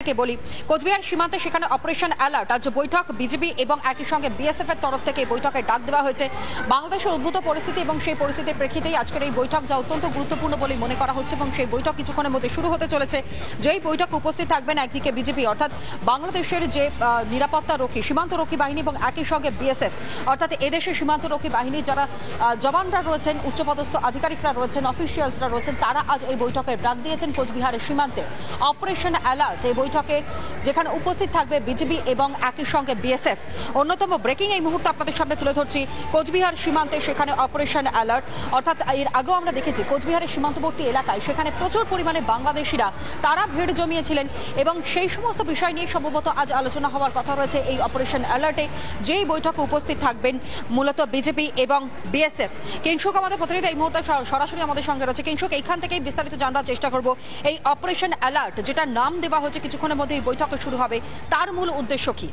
থেকে বলি, কোচবিহার সীমান্তে সেখানে অপারেশন অ্যালার্ট আজ বৈঠক বিজেপি এবং একই সঙ্গে বিএসএফ এর তরফ থেকে বৈঠকে ডাক দেওয়া হয়েছে। বাংলাদেশের উদ্ভূত পরিস্থিতি এবং সেই পরিস্থিতির প্রেক্ষিতেই আজকের এই বৈঠক যা অত্যন্ত গুরুত্বপূর্ণ বলে মনে করা হচ্ছে এবং সেই বৈঠক কিছুক্ষণের মধ্যে শুরু হতে চলেছে। যেই বৈঠক উপস্থিত থাকবেন একদিকে বিজেপি অর্থাৎ বাংলাদেশের যে নিরাপত্তা রক্ষী সীমান্তরক্ষী বাহিনী এবং একই সঙ্গে বিএসএফ অর্থাৎ এদেশের সীমান্তরক্ষী বাহিনী যারা জওয়ানরা রয়েছেন, উচ্চপদস্থ আধিকারিকরা রয়েছেন, অফিসিয়ালসরা রয়েছেন, তারা আজ এই বৈঠকে ডাক দিয়েছেন কোচবিহারের সীমান্তে অপারেশন অ্যালার্ট। এই বৈঠকে যেখানে উপস্থিত থাকবে বিজেপি এবং একই সঙ্গে বিএসএফ। অন্যতম ব্রেকিং এই মুহূর্তে আপনাদের সামনে তুলে ধরছি, কোচবিহার সীমান্তে সেখানে অপারেশন অ্যালার্ট। অর্থাৎ এর আগেও আমরা দেখেছি কোচবিহারের সীমান্তবর্তী এলাকায় সেখানে প্রচুর পরিমাণে বাংলাদেশিরা তারা ভিড় জমিয়েছিলেন এবং সেই সমস্ত বিষয় নিয়ে সম্ভবত আজ আলোচনা হওয়ার কথা রয়েছে এই অপারেশন অ্যালার্টে, যেই বৈঠকে উপস্থিত থাকবেন মূলত বিজেপি এবং বিএসএফ। কিংশুক আমাদের প্রতিনিধি এই মুহূর্তে সরাসরি আমাদের সঙ্গে রয়েছে। কিংশুক, এইখান থেকেই বিস্তারিত জানবার চেষ্টা করব এই অপারেশন অ্যালার্ট যেটা নাম দেওয়া হয়েছে কিছুক্ষণের মধ্যে এই বৈঠকে শুরু হবে, তার মূল উদ্দেশ্য কি?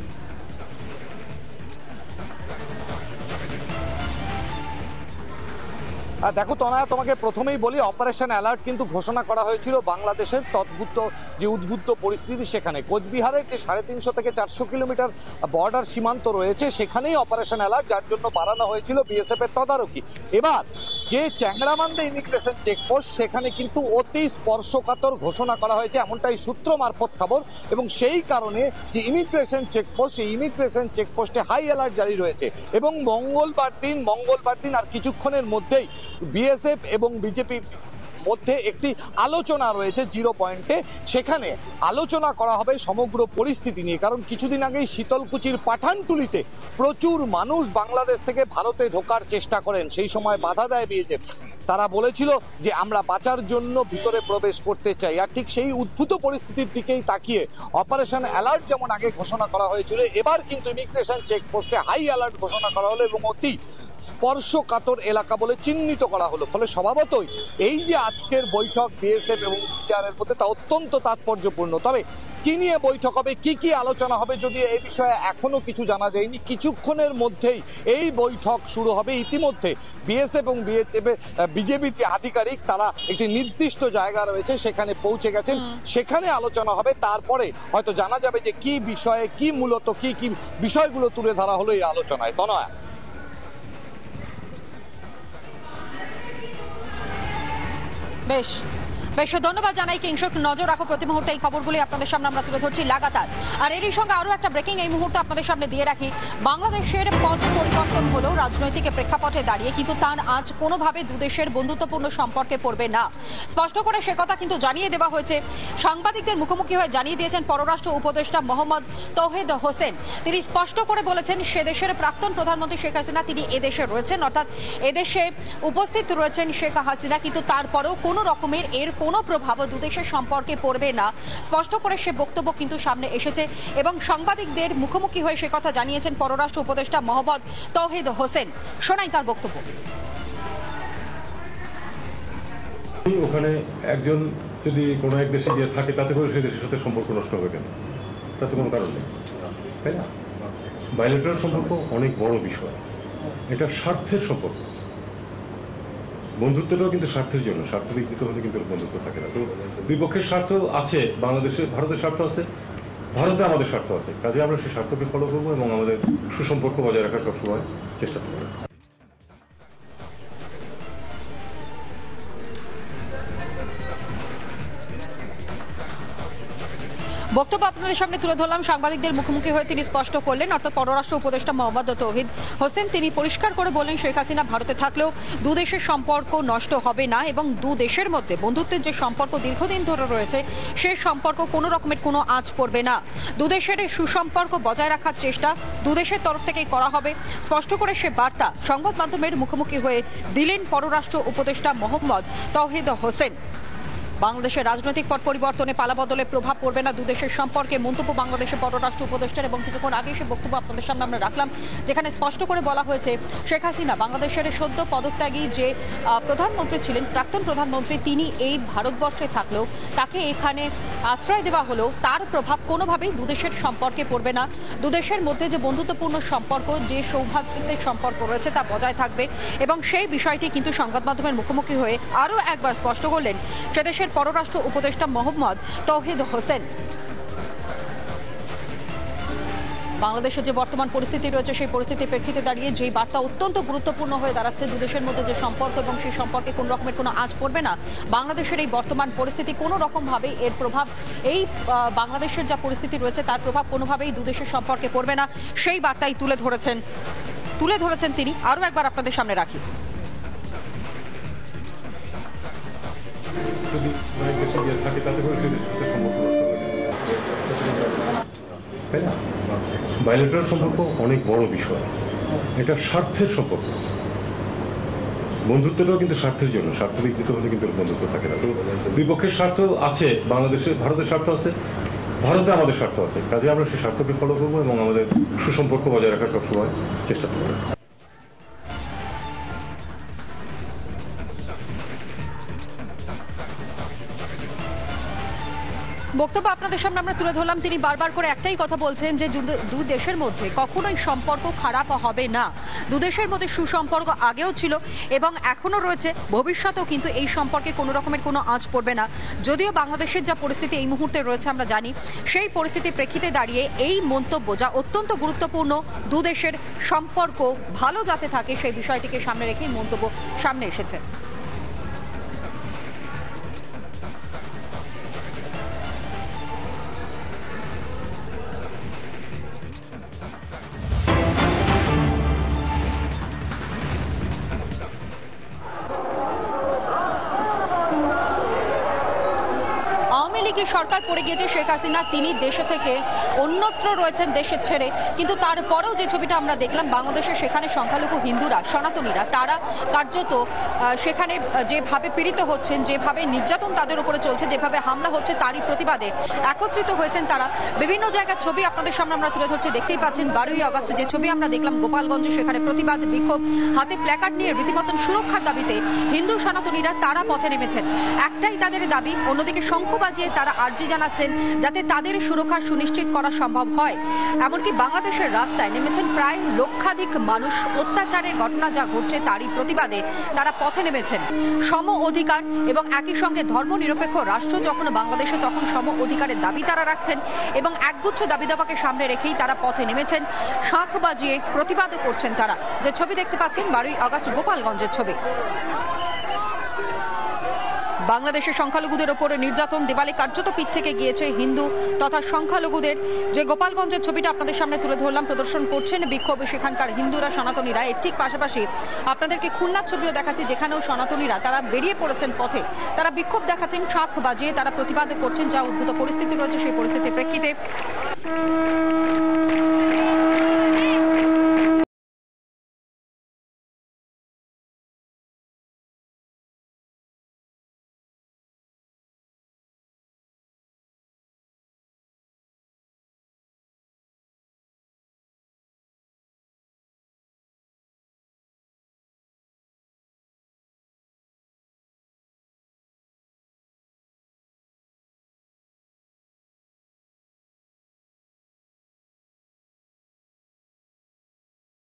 দেখো তনয়া, তোমাকে প্রথমেই বলি অপারেশন অ্যালার্ট কিন্তু ঘোষণা করা হয়েছিল বাংলাদেশের যে উদ্ভূত পরিস্থিতি সেখানে। কোচবিহারের যে 350 থেকে 400 কিলোমিটার বর্ডার সীমান্ত রয়েছে সেখানেই অপারেশন অ্যালার্ট, যার জন্য বাড়ানো হয়েছিল বিএসএফ এর তদারকি। এবার যে চ্যাংড়ামান্দে ইমিগ্রেশন চেকপোস্ট সেখানে কিন্তু অতি স্পর্শকাতর ঘোষণা করা হয়েছে, এমনটাই সূত্র মারফত খবর। এবং সেই কারণে যে ইমিগ্রেশন চেকপোস্ট, সেই ইমিগ্রেশন চেকপোস্টে হাই অ্যালার্ট জারি রয়েছে। এবং মঙ্গলবার দিন আর কিছুক্ষণের মধ্যেই বিএসএফ এবং বিজেপির মধ্যে একটি আলোচনা রয়েছে 0 পয়েন্টে। সেখানে আলোচনা করা হবে সমগ্র পরিস্থিতি নিয়ে। কারণ কিছুদিন আগেই শীতলকুচির পাঠানটুলিতে প্রচুর মানুষ বাংলাদেশ থেকে ভারতে ঢোকার চেষ্টা করেন, সেই সময় বাধা দেয় বিএসএফ। তারা বলেছিল যে আমরা বাঁচার জন্য ভিতরে প্রবেশ করতে চাই। আর ঠিক সেই উদ্ভূত পরিস্থিতির দিকেই তাকিয়ে অপারেশন অ্যালার্ট যেমন আগে ঘোষণা করা হয়েছিল, এবার কিন্তু ইমিগ্রেশন চেকপোস্টে হাই অ্যালার্ট ঘোষণা করা হলো এবং অতি স্পর্শকাতর এলাকা বলে চিহ্নিত করা হলো। ফলে স্বভাবতই এই যে আজকের বৈঠক বিএসএফ এবং বিজিআরের মধ্যে তা অত্যন্ত তাৎপর্যপূর্ণ। তবে কি নিয়ে বৈঠক হবে, কি আলোচনা হবে, যদি এই বিষয়ে এখনো কিছু জানা যায়নি। কিছুক্ষণের মধ্যেই এই বৈঠক শুরু হবে। ইতিমধ্যে বিএসএফ এবং বিজেপির যে আধিকারিক তারা একটি নির্দিষ্ট জায়গা রয়েছে সেখানে পৌঁছে গেছেন, সেখানে আলোচনা হবে। তারপরে হয়তো জানা যাবে যে কি বিষয়ে, কি মূলত কি বিষয়গুলো তুলে ধরা হলো এই আলোচনায়। তনয়া, বেশ ধন্যবাদ জানাই কিংশুক। নজর রাখো প্রতি মুহূর্তে এই খবরগুলি আপনাদের সামনে আমরা তুলে ধরছি লাগাতার। আর এরই সঙ্গে আরও একটা ব্রেকিং এই মুহূর্তে আপনাদের সামনে দিয়ে রাখি, বাংলাদেশের পথ পরিবর্তন হলেও রাজনৈতিক প্রেক্ষাপটে দাঁড়িয়ে কিন্তু তার আজ কোনোভাবে দুদেশের বন্ধুত্বপূর্ণ সম্পর্কে পড়বে না, স্পষ্ট করে সে কথা কিন্তু জানিয়ে দেওয়া হয়েছে। সাংবাদিকদের মুখোমুখি হয়ে জানিয়ে দিয়েছেন পররাষ্ট্র উপদেষ্টা মোহাম্মদ তৌহিদ হোসেন। তিনি স্পষ্ট করে বলেছেন সে দেশের প্রাক্তন প্রধানমন্ত্রী শেখ হাসিনা তিনি এদেশে রয়েছেন, অর্থাৎ এদেশে উপস্থিত রয়েছেন শেখ হাসিনা, কিন্তু তারপরেও কোনো রকমের এর কোনো প্রভাব দুদেশের সম্পর্কে পড়বে না, স্পষ্ট করে সে বক্তব্য কিন্তু সামনে এসেছে। এবং সাংবাদিকদের মুখোমুখি হয়ে সে কথা জানিয়েছেন পররাষ্ট্র উপদেষ্টা মোহাম্মদ তৌহিদ হোসেন। শোনাই তার বক্তব্য। ওখানে একজন যদি কোনো এক দেশে গিয়ে থাকে তাতে করে সেই দেশের সাথে সম্পর্ক নষ্ট হবে কেন? তাতে কোনো কারণ নেই, তাই না? বাইলেটারাল সম্পর্ক অনেক বড় বিষয়, এটা স্বার্থের সম্পর্ক। বন্ধুত্বটাও কিন্তু স্বার্থের জন্য, স্বার্থ বিকৃত হলে কিন্তু বন্ধুত্ব থাকে না। তো দুই পক্ষের স্বার্থ আছে, বাংলাদেশে ভারতের স্বার্থ আছে, ভারতে আমাদের স্বার্থ আছে, কাজে আমরা সেই স্বার্থকে ফলো করবো এবং আমাদের সুসম্পর্ক বজায় রাখার সবসময় চেষ্টা করবো। বক্তব্য আপনাদের সামনে তুলে ধরলাম। সাংবাদিকদের মুখোমুখি হয়ে তিনি স্পষ্ট করলেন, অর্থাৎ পররাষ্ট্র উপদেষ্টা মোহাম্মদ তৌহিদ হোসেন তিনি পরিষ্কার করে বললেন শেখ হাসিনা ভারতে থাকলেও দুদেশের সম্পর্ক নষ্ট হবে না এবং দুদেশের মধ্যে বন্ধুত্বের যে সম্পর্ক দীর্ঘদিন ধরে রয়েছে সে সম্পর্ক কোনো রকমের কোনো আঁচ পড়বে না। দুদেশের সুসম্পর্ক বজায় রাখার চেষ্টা দুদেশের তরফ থেকেই করা হবে, স্পষ্ট করে সে বার্তা সংবাদ মাধ্যমের মুখোমুখি হয়ে দিলেন পররাষ্ট্র উপদেষ্টা মোহাম্মদ তৌহিদ হোসেন। বাংলাদেশের রাজনৈতিক পট পরিবর্তনে পালাবদলে প্রভাব পড়বে না দুদেশের সম্পর্কে মন্তব্য বাংলাদেশের পররাষ্ট্র উপদেষ্টার। এবং কিছুক্ষণ আগে সে বক্তব্য আপনাদের সামনে আমরা রাখলাম, যেখানে স্পষ্ট করে বলা হয়েছে শেখ হাসিনা বাংলাদেশের সদ্য পদত্যাগী যে প্রধানমন্ত্রী ছিলেন, প্রাক্তন প্রধানমন্ত্রী, তিনি এই ভারতবর্ষে থাকলেও তাকে এখানে আশ্রয় দেওয়া হলেও তার প্রভাব কোনোভাবেই দুদেশের সম্পর্কে পড়বে না। দুদেশের মধ্যে যে বন্ধুত্বপূর্ণ সম্পর্ক, যে সৌভাগ্যের সম্পর্ক রয়েছে তা বজায় থাকবে। এবং সেই বিষয়টি কিন্তু সংবাদ মাধ্যমের মুখোমুখি হয়ে আরও একবার স্পষ্ট করলেন সেদেশের পররাষ্ট্র উপদেষ্টা মোহাম্মদ তৌহিদ হোসেন। বাংলাদেশের যে বর্তমান পরিস্থিতি রয়েছে সেই পরিস্থিতির প্রেক্ষিতে দাঁড়িয়ে যেই বার্তা অত্যন্ত গুরুত্বপূর্ণ হয়ে দাঁড়াচ্ছে দুদেশের মধ্যে যে সম্পর্ক এবং সেই সম্পর্কে কোনো রকমের কোনো আঁচ পড়বে না, বাংলাদেশের এই বর্তমান পরিস্থিতি কোনো রকমভাবে এর প্রভাব এই বাংলাদেশের যা পরিস্থিতি রয়েছে তার প্রভাব কোনোভাবেই দুদেশের সম্পর্কে পড়বে না, সেই বার্তাই তুলে ধরেছেন তিনি। আরও একবার আপনাদের সামনে রাখি। যদি অনেক দেশে গিয়ে থাকে তাতে করে সেই দেশের সাথে সম্পর্ক নষ্ট হবে, তাই না? বাইলেটারাল সম্পর্ক অনেক বড় বিষয়, এটা স্বার্থের সম্পর্ক। বন্ধুত্বটাও কিন্তু স্বার্থের জন্য, স্বার্থ বিকৃত হলে কিন্তু বন্ধুত্ব থাকে না। তো দুই পক্ষের স্বার্থ আছে, বাংলাদেশে ভারতের স্বার্থ আছে, ভারতে আমাদের স্বার্থ আছে, কাজে আমরা সেই স্বার্থকে ফলো করবো এবং আমাদের সুসম্পর্ক বজায় রাখার সবসময় চেষ্টা করবো। বক্তব্য আপনাদের সামনে আমরা তুলে ধরলাম। তিনি বারবার করে একটাই কথা বলছেন যে দু দেশের মধ্যে কখনোই সম্পর্ক খারাপ হবে না, দু দেশের মধ্যে সুসম্পর্ক আগেও ছিল এবং এখনও রয়েছে, ভবিষ্যতেও কিন্তু এই সম্পর্কে কোনো রকমের কোনো আঁচ পড়বে না। যদিও বাংলাদেশের যা পরিস্থিতি এই মুহূর্তে রয়েছে আমরা জানি, সেই পরিস্থিতির প্রেক্ষিতে দাঁড়িয়ে এই মন্তব্য যা অত্যন্ত গুরুত্বপূর্ণ, দু দেশের সম্পর্ক ভালো যাতে থাকে সেই বিষয়টিকে সামনে রেখেই মন্তব্য সামনে এসেছে। সরকার পড়ে গিয়েছে, শেখ হাসিনা তিনি দেশে থেকে অন্যত্র রয়েছেন, দেশে ছেড়ে, কিন্তু তারপরেও যে ছবিটা আমরা দেখলাম বাংলাদেশে, সেখানে সংখ্যালঘু হিন্দুরা, সনাতনীরা তারা কার্যত সেখানে যেভাবে পীড়িত হচ্ছেন, যেভাবে নির্যাতন তাদের উপরে চলছে, যেভাবে হামলা হচ্ছে তারই প্রতিবাদে একত্রিত হয়েছেন তারা। বিভিন্ন জায়গার ছবি আপনাদের সামনে আমরা তুলে ধরছি, দেখতেই পাচ্ছেন 12ই আগস্ট যে ছবি আমরা দেখলাম গোপালগঞ্জে, সেখানে প্রতিবাদ বিক্ষোভ, হাতে প্ল্যাকার্ড নিয়ে রীতিমতন সুরক্ষার দাবিতে হিন্দু সনাতনীরা তারা পথে নেমেছেন। একটাই তাদের দাবি, অন্যদিকে শঙ্খ বাজিয়ে তারা আর্জি জানাচ্ছেন যাতে তাদের সুরক্ষা সুনিশ্চিত করা সম্ভব হয়। এমনকি বাংলাদেশের রাস্তায় নেমেছেন প্রায় লক্ষাধিক মানুষ। অত্যাচারের ঘটনা যা ঘটছে তারই প্রতিবাদে তারা পথে নেমেছেন। সম অধিকার এবং একই সঙ্গে ধর্মনিরপেক্ষ রাষ্ট্র যখন বাংলাদেশে, তখন সম অধিকারের দাবি তারা রাখছেন এবং একগুচ্ছ দাবি দাবাকে সামনে রেখেই তারা পথে নেমেছেন, শাঁখ বাজিয়ে প্রতিবাদও করছেন তারা। যে ছবি দেখতে পাচ্ছেন 12ই আগস্ট গোপালগঞ্জের ছবি। বাংলাদেশের সংখ্যালঘুদের ওপরে নির্যাতন, দেওয়ালে কার্যত পিঠ থেকে গিয়েছে হিন্দু তথা সংখ্যালঘুদের। যে গোপালগঞ্জের ছবিটা আপনাদের সামনে তুলে ধরলাম, প্রদর্শন করছেন বিক্ষোভে সেখানকার হিন্দুরা, সনাতনীরা। এর ঠিক পাশাপাশি আপনাদেরকে খুলনার ছবিও দেখাচ্ছি, যেখানেও সনাতনীরা তারা বেরিয়ে পড়েছেন পথে, তারা বিক্ষোভ দেখাচ্ছেন, শাঁখ বাজিয়ে তারা প্রতিবাদ করছেন। যা উদ্ভূত পরিস্থিতি রয়েছে সেই পরিস্থিতির প্রেক্ষিতে